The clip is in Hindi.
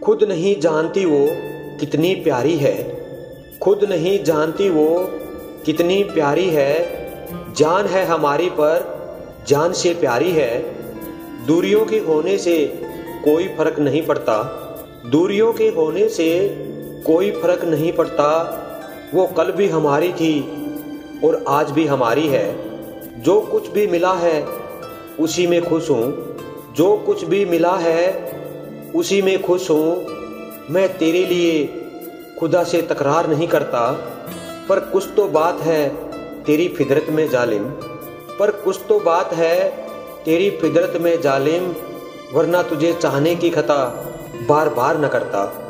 खुद नहीं जानती वो कितनी प्यारी है, खुद नहीं जानती वो कितनी प्यारी है। जान है हमारी पर जान से प्यारी है। दूरियों के होने से कोई फर्क नहीं पड़ता, दूरियों के होने से कोई फर्क नहीं पड़ता। वो कल भी हमारी थी और आज भी हमारी है। जो कुछ भी मिला है उसी में खुश हूँ, जो कुछ भी मिला है उसी में खुश हूँ। मैं तेरे लिए खुदा से तकरार नहीं करता, पर कुछ तो बात है तेरी फितरत में जालिम, पर कुछ तो बात है तेरी फितरत में जालिम, वरना तुझे चाहने की खता बार बार न करता।